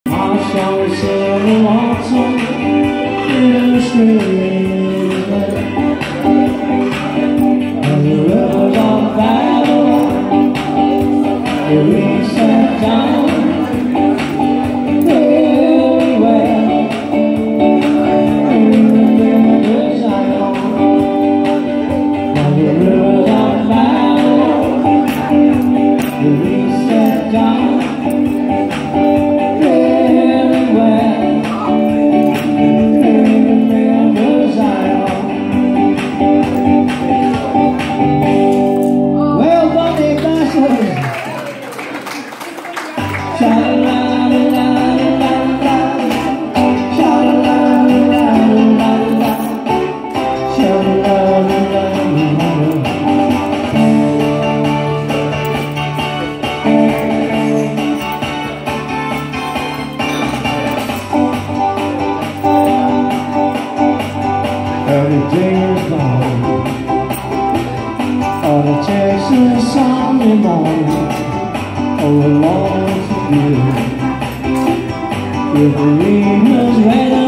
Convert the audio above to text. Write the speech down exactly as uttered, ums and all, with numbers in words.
好像我写了我从流水And the rivers of Babylon They reach set down everywhere In the desire And the rivers of Babylon They reach set down Every day is long All the chases on the morning Oh, I long to you If the rain was red